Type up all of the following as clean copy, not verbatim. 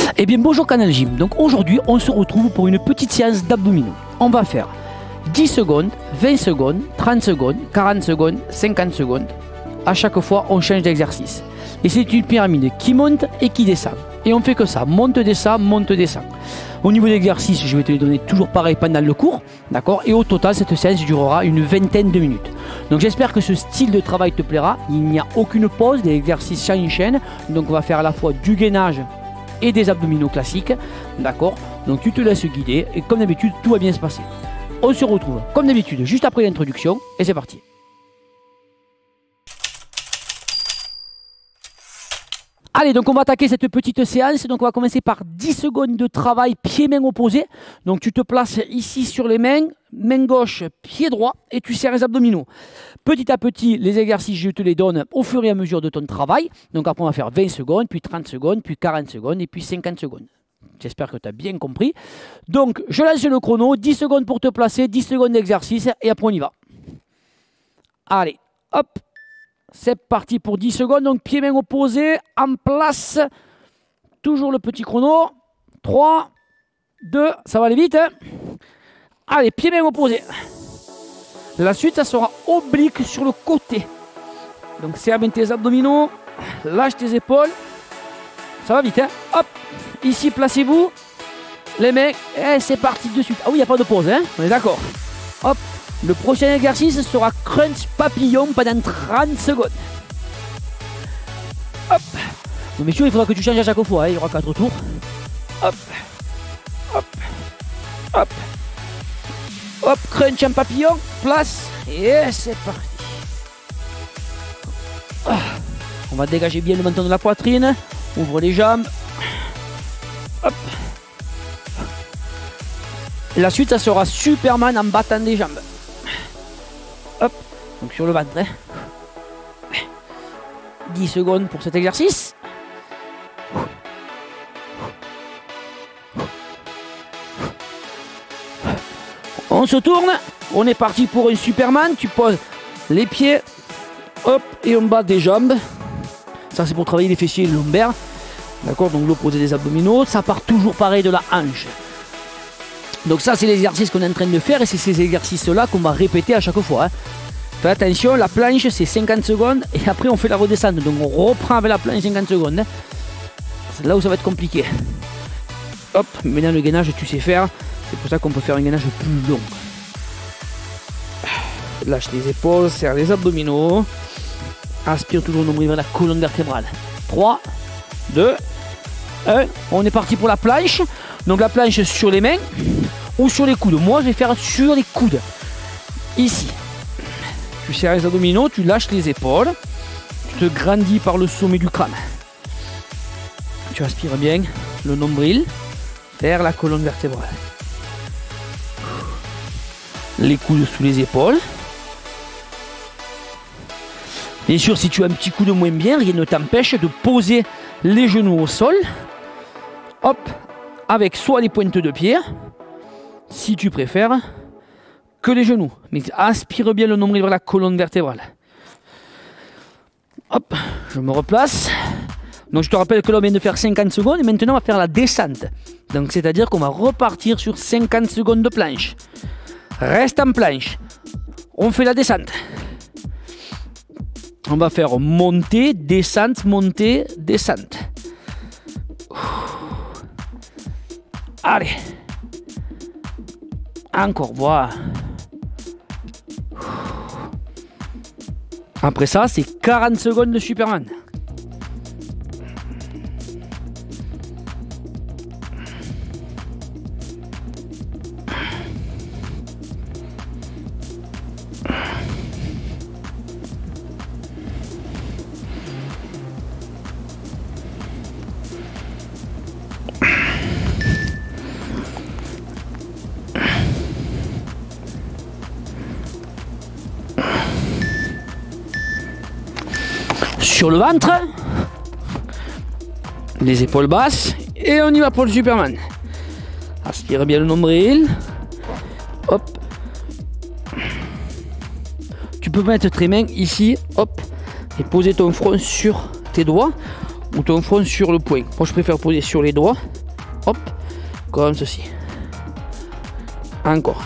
Eh bien bonjour Canal Gym, donc aujourd'hui on se retrouve pour une petite séance d'abdominaux. On va faire 10 secondes, 20 secondes, 30 secondes, 40 secondes, 50 secondes. À chaque fois on change d'exercice. Et c'est une pyramide qui monte et qui descend. Et on fait que ça, monte, descend. Au niveau de l'exercice, je vais te les donner toujours pareil pendant le cours, d'accord? Et au total, cette séance durera une vingtaine de minutes. Donc j'espère que ce style de travail te plaira. Il n'y a aucune pause, des exercices s'enchaînent. Donc on va faire à la fois du gainage et des abdominaux classiques, d'accord? Donc tu te laisses guider et comme d'habitude, tout va bien se passer. On se retrouve comme d'habitude juste après l'introduction et c'est parti. Allez, donc on va attaquer cette petite séance. Donc on va commencer par 10 secondes de travail pied-main opposés. Donc tu te places ici sur les mains, main gauche, pied droit et tu serres les abdominaux. Petit à petit, les exercices, je te les donne au fur et à mesure de ton travail. Donc après on va faire 20 secondes, puis 30 secondes, puis 40 secondes et puis 50 secondes. J'espère que tu as bien compris. Donc je lance le chrono, 10 secondes pour te placer, 10 secondes d'exercice et après on y va. Allez, hop. C'est parti pour 10 secondes, donc pieds-mains opposés, en place. Toujours le petit chrono. 3, 2, ça va aller vite. Hein. Allez, pieds-mains opposés. La suite, ça sera oblique sur le côté. Donc serre bien tes abdominaux, lâche tes épaules. Ça va vite, hein. Hop, ici, placez-vous. Les mains, et c'est parti de suite. Ah oui, il n'y a pas de pause, hein. On est d'accord. Hop. Le prochain exercice sera crunch papillon pendant 30 secondes. Hop. Donc, messieurs, il faudra que tu changes à chaque fois. Hein. Il y aura 4 tours. Hop. Hop. Hop. Hop. Crunch en papillon. Place. Et c'est parti. On va dégager bien le menton de la poitrine. Ouvre les jambes. Hop. La suite, ça sera Superman en battant les jambes. Hop, donc sur le ventre. Hein. 10 secondes pour cet exercice. On se tourne. On est parti pour un Superman. Tu poses les pieds. Hop, et on bat des jambes. Ça, c'est pour travailler les fessiers et le lombaire. D'accord, donc l'opposé des abdominaux. Ça part toujours pareil de la hanche. Donc ça, c'est l'exercice qu'on est en train de faire et c'est ces exercices-là qu'on va répéter à chaque fois. Hein. Fais attention, la planche, c'est 50 secondes et après, on fait la redescente. Donc on reprend avec la planche 50 secondes. Hein. C'est là où ça va être compliqué. Hop, maintenant le gainage, tu sais faire. C'est pour ça qu'on peut faire un gainage plus long. Lâche les épaules, serre les abdominaux. Aspire toujours le nombril vers la colonne vertébrale. 3, 2, 1. On est parti pour la planche. Donc la planche sur les mains ou sur les coudes. Moi, je vais faire sur les coudes. Ici. Tu serres les abdominaux, tu lâches les épaules. Tu te grandis par le sommet du crâne. Tu aspires bien le nombril vers la colonne vertébrale. Les coudes sous les épaules. Bien sûr, si tu as un petit coup de moins bien, rien ne t'empêche de poser les genoux au sol. Hop. Avec soit les pointes de pied, si tu préfères, que les genoux. Mais aspire bien le nombril vers la colonne vertébrale. Hop, je me replace. Donc je te rappelle que là on vient de faire 50 secondes et maintenant on va faire la descente. Donc c'est-à-dire qu'on va repartir sur 50 secondes de planche. Reste en planche. On fait la descente. On va faire montée, descente, montée, descente. Allez. Encore, voilà. Après ça, c'est 40 secondes de Superman. Sur le ventre, les épaules basses et on y va pour le Superman. Aspire bien le nombril. Hop. Tu peux mettre tes mains ici, hop, et poser ton front sur tes doigts. ou ton front sur le poing. Moi je préfère poser sur les doigts. Hop, comme ceci. Encore.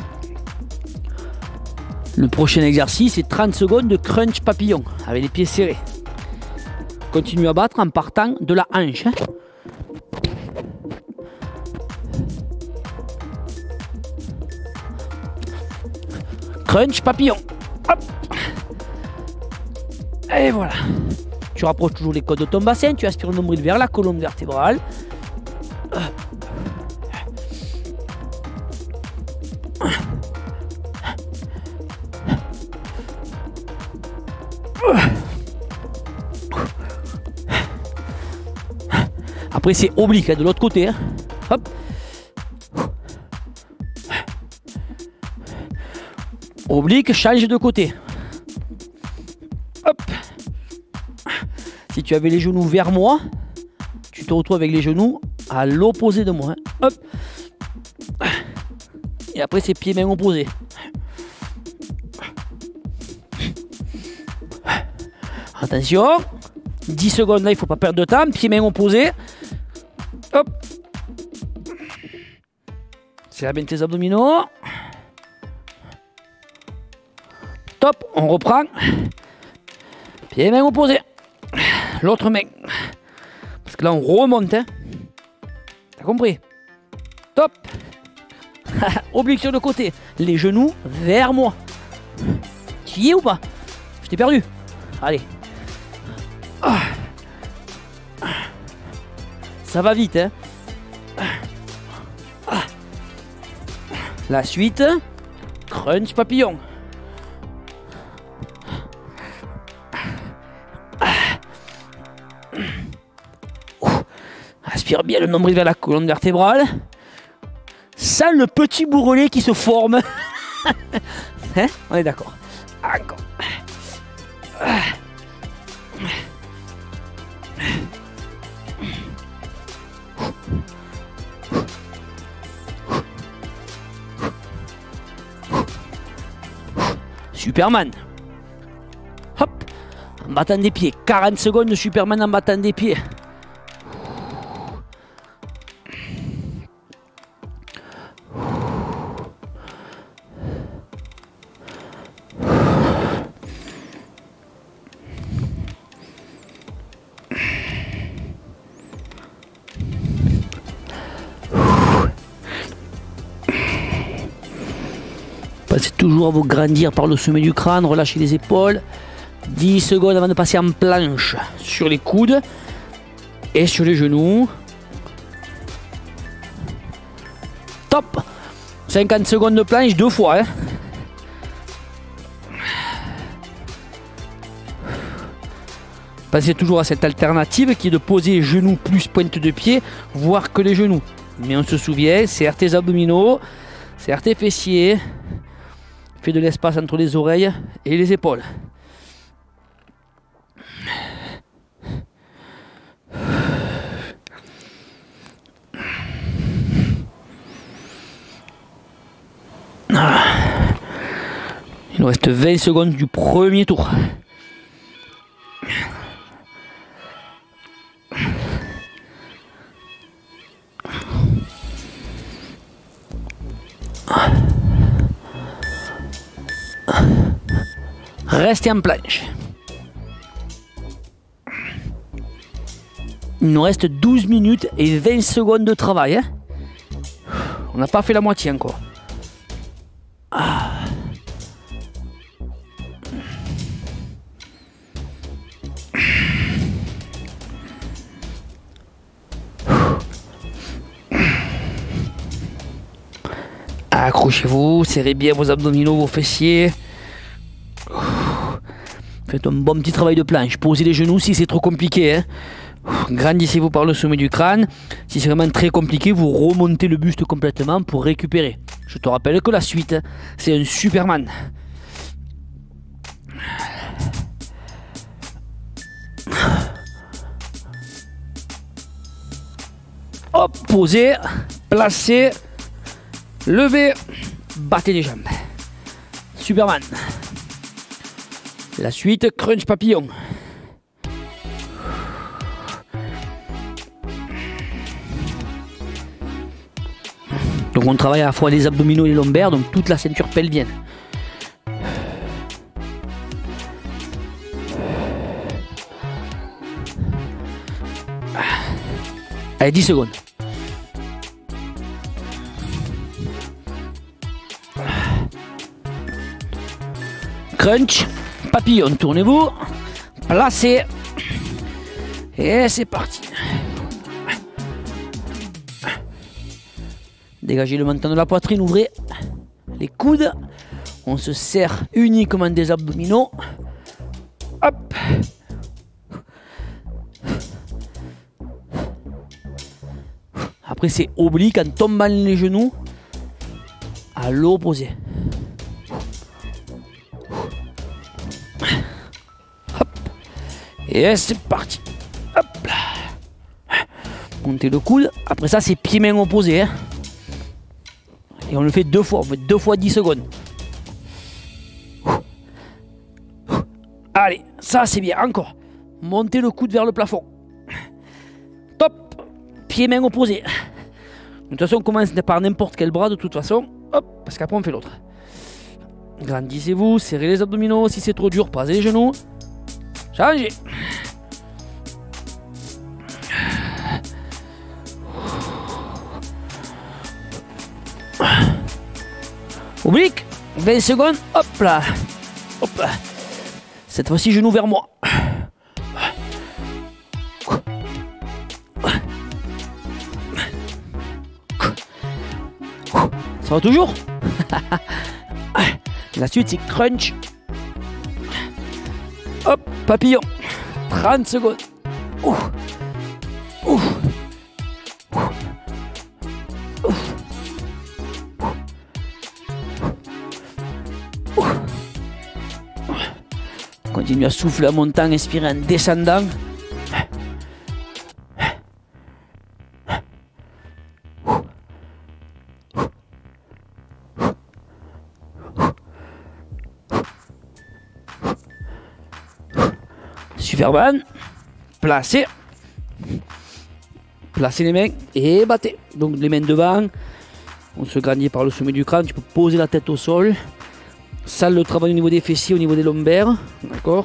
Le prochain exercice est 30 secondes de crunch papillon avec les pieds serrés. Continue à battre en partant de la hanche. Crunch papillon. Hop. Et voilà. Tu rapproches toujours les côtes de ton bassin, tu aspires le nombril vers la colonne vertébrale. Après c'est oblique de l'autre côté. Hein. Hop. Oblique, change de côté. Hop. Si tu avais les genoux vers moi, tu te retrouves avec les genoux à l'opposé de moi. Hein. Hop. Et après c'est pieds mains opposés. Attention. 10 secondes là, il ne faut pas perdre de temps. Pieds mains opposés. Hop. Serre bien tes abdominaux. Top, on reprend. Pieds mains opposés. L'autre main. Parce que là on remonte. Hein. T'as compris? Top. Oblique sur le côté. Les genoux vers moi. Tu y es ou pas? Je t'ai perdu. Allez. Ça va vite, hein. La suite, crunch papillon. Aspire bien le nombril vers la colonne vertébrale. Ça, le petit bourrelet qui se forme. Hein? On est d'accord. Encore. Superman. Hop. En battant des pieds. 40 secondes de Superman en battant des pieds. Passez toujours à vous grandir par le sommet du crâne, relâchez les épaules. 10 secondes avant de passer en planche sur les coudes et sur les genoux. Top. 50 secondes de planche 2 fois. Hein. Passez toujours à cette alternative qui est de poser genoux plus pointe de pied, voire que les genoux. Mais on se souvient, serre tes abdominaux, serre tes fessiers. Fais de l'espace entre les oreilles et les épaules. Il nous reste 20 secondes du premier tour. Restez en planche. Il nous reste 12 minutes et 20 secondes de travail. Hein. On n'a pas fait la moitié encore. Accrochez-vous, serrez bien vos abdominaux, vos fessiers. Faites un bon petit travail de planche. Posez les genoux si c'est trop compliqué. Hein. Grandissez-vous par le sommet du crâne. Si c'est vraiment très compliqué, vous remontez le buste complètement pour récupérer. Je te rappelle que la suite, c'est un Superman. Hop, posez, placez, levez, battez les jambes. Superman. La suite, crunch papillon. Donc on travaille à la fois les abdominaux et les lombaires, donc toute la ceinture pelvienne. Allez, 10 secondes. Crunch, papillon, tournez-vous, placez, et c'est parti. Dégagez le menton de la poitrine, ouvrez les coudes, on se serre uniquement des abdominaux. Hop. Après c'est oblique en tombant les genoux à l'opposé. Et c'est parti. Hop là. Montez le coude. Après ça, c'est pieds-mains opposés. Hein. Et on le fait 2 fois. On fait 2 fois 10 secondes. Allez, ça c'est bien. Encore. Montez le coude vers le plafond. Top. Pieds-mains opposés. De toute façon, on commence par n'importe quel bras de toute façon. Hop, parce qu'après on fait l'autre. Grandissez-vous, serrez les abdominaux. Si c'est trop dur, passez les genoux. Changez. Oblique. 20 secondes. Hop là. Hop là. Cette fois-ci, genoux vers moi. Ça va toujours. La suite, c'est crunch. Hop, papillon. 30 secondes. Ouf. Ouf. Ouf. Continue à souffler en montant, inspirer en descendant. Superman, placez. Placez les mains et battez. Donc les mains devant, on se grandit par le sommet du crâne, tu peux poser la tête au sol. Sale le travail au niveau des fessiers, au niveau des lombaires, d'accord.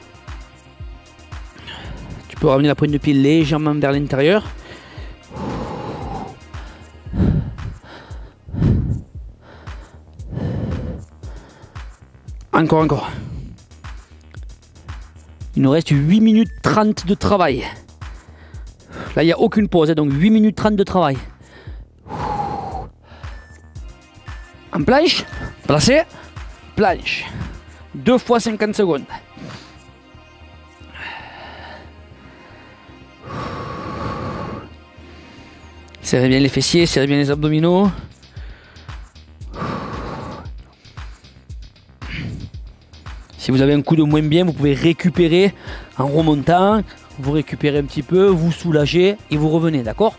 Tu peux ramener la pointe de pied légèrement vers l'intérieur. Encore. Il nous reste 8 minutes 30 de travail. Là, il n'y a aucune pause, donc 8 minutes 30 de travail. En planche, placé, planche. 2 fois 50 secondes. Serrez bien les fessiers, serrez bien les abdominaux. Si vous avez un coup de moins bien, vous pouvez récupérer en remontant. Vous récupérez un petit peu, vous soulagez et vous revenez, d'accord?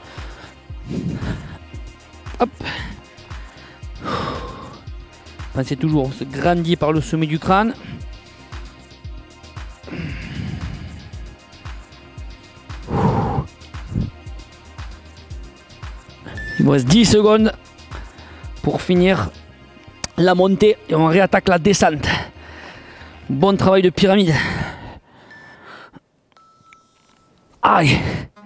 Hop. Pensez toujours, on se grandit par le sommet du crâne. Il me reste 10 secondes pour finir la montée et on réattaque la descente. Bon travail de pyramide. Aïe.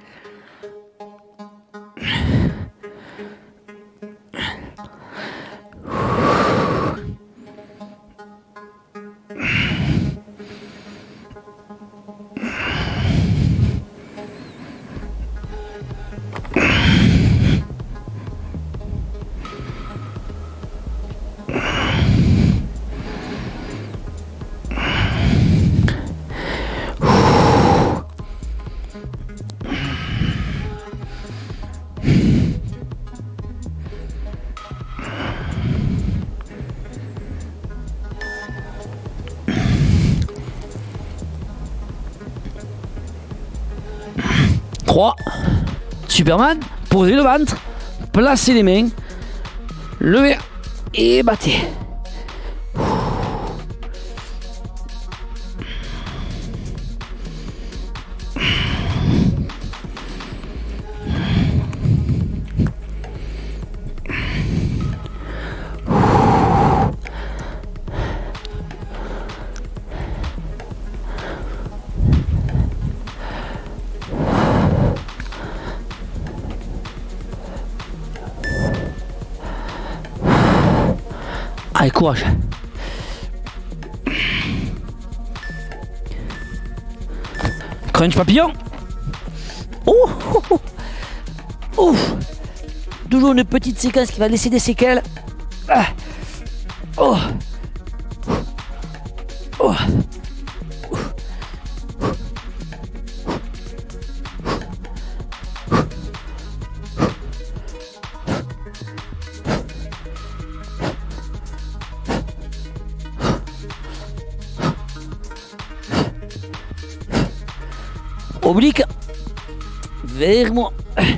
Superman, posez le ventre, placez les mains, levez et battez. Allez, courage. Crunch papillon. Oh, oh, oh. Oh. Toujours une petite séquence qui va laisser des séquelles. Ah. Oh. Oh. Oblique vers moi.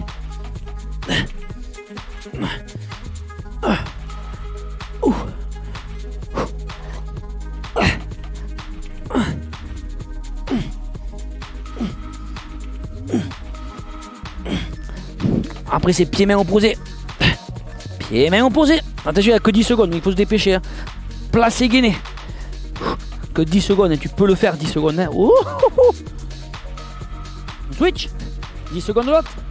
Après c'est pieds-mains opposés. Pieds-mains opposés. Attention, il n'y a que 10 secondes, il faut se dépêcher. Hein. Placé gainé. Que 10 secondes, tu peux le faire 10 secondes. Hein. Oh, oh, oh. Switch. 10 secondes de l'autre.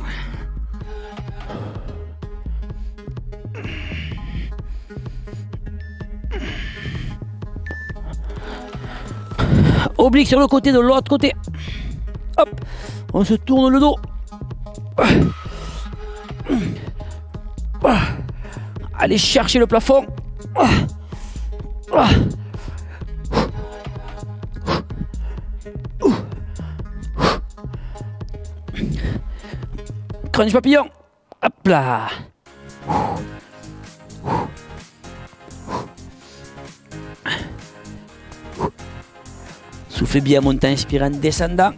Oblique sur le côté de l'autre côté. Hop. On se tourne le dos. Allez chercher le plafond. Crunch papillon. Hop là. Soufflez bien, montant, inspirant, descendant.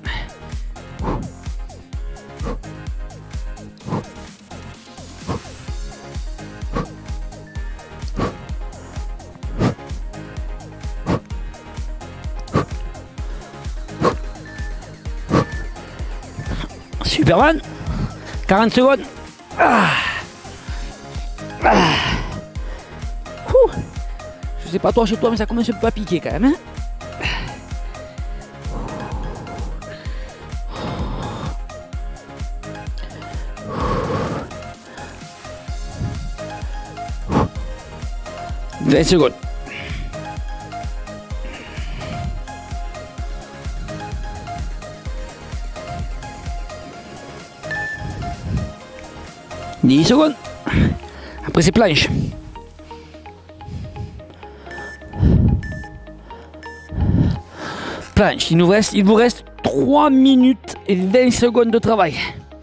Superman. 40 secondes. Ah. Ah. Je sais pas toi chez toi, mais ça commence un peu à piquer quand même. Hein. 20 secondes. Dix secondes. Après c'est planche. Planche. Il vous reste 3 minutes et 20 secondes de travail.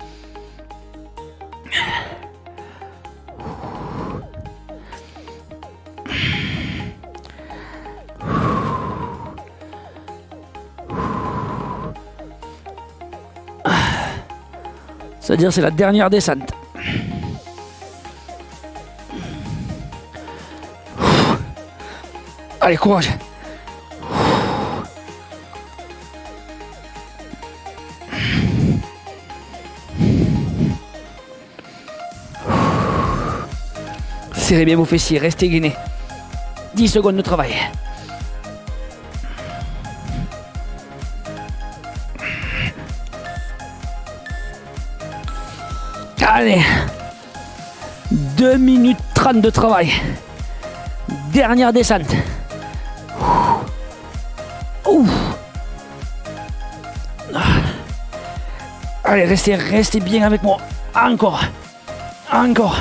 C'est-à-dire c'est la dernière descente. Allez, courage. Serrez bien vos fessiers, restez gainés. 10 secondes de travail. Allez, 2 minutes 30 de travail. Dernière descente. Allez, restez bien avec moi. Encore. Encore.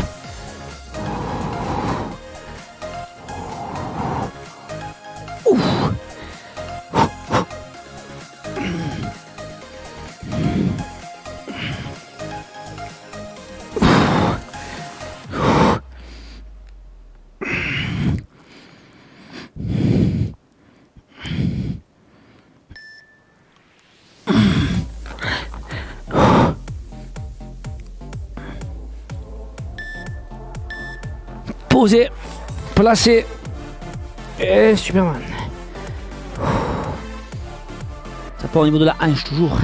Posé, placé et Superman. Ça part au niveau de la hanche toujours.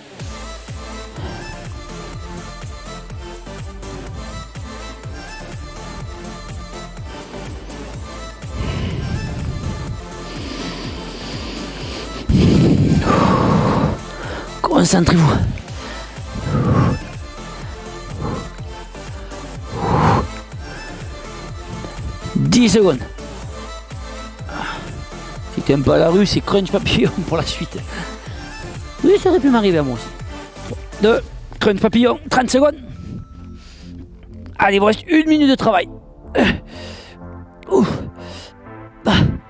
Concentrez-vous. 10 secondes. T'es un peu à la rue, c'est crunch papillon pour la suite. Oui, ça aurait pu m'arriver à moi aussi. 2, crunch papillon, 30 secondes. Allez, il vous reste 1 minute de travail. Ouh. Ah.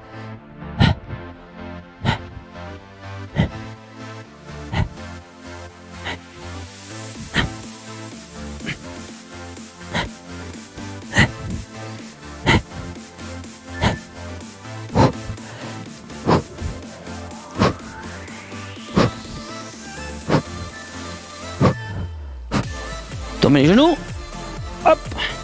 Tombez les genoux. Hop.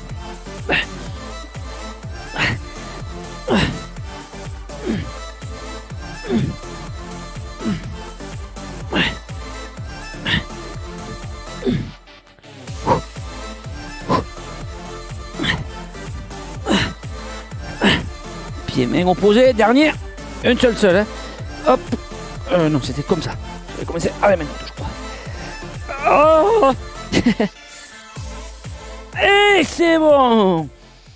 Pieds, mains opposés, dernier. Une seule, hein. Hop. Non, c'était comme ça. Je vais commencer à la main, je crois. Oh. Et c'est bon.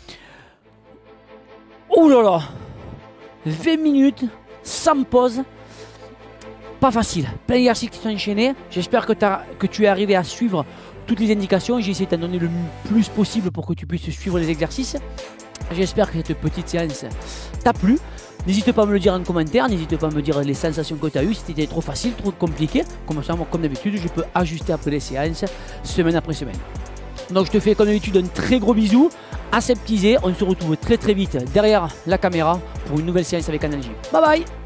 Ouh là là. 20 minutes, sans pause. Pas facile. Plein d'exercices qui sont enchaînés. J'espère que tu es arrivé à suivre toutes les indications. J'ai essayé de t'en donner le plus possible pour que tu puisses suivre les exercices. J'espère que cette petite séance t'a plu. N'hésite pas à me le dire en commentaire, n'hésite pas à me dire les sensations que tu as eues, si c'était trop facile, trop compliqué. Comme ça, moi, comme d'habitude, je peux ajuster après les séances, semaine après semaine. Donc je te fais comme d'habitude un très gros bisou, aseptisé. On se retrouve très vite derrière la caméra pour une nouvelle séance avec Analgie. Bye bye.